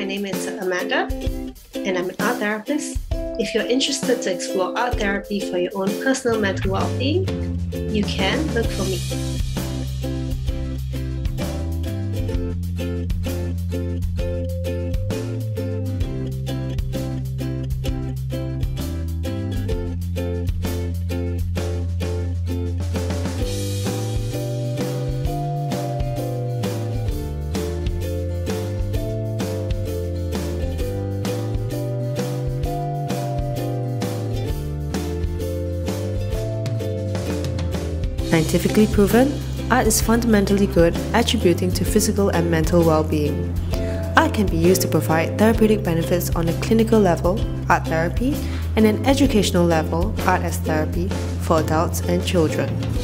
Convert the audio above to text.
name is Amanda, and I'm an art therapist. If you're interested to explore art therapy for your own personal mental well-being, you can look for me. Scientifically proven, art is fundamentally good, attributing to physical and mental well-being. Art can be used to provide therapeutic benefits on a clinical level, art therapy, and an educational level, art as therapy, for adults and children.